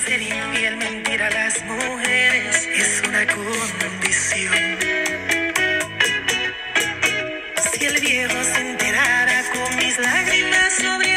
Ser infiel, mentir a las mujeres es una condición. Si el viejo se enterara con mis lágrimas sobre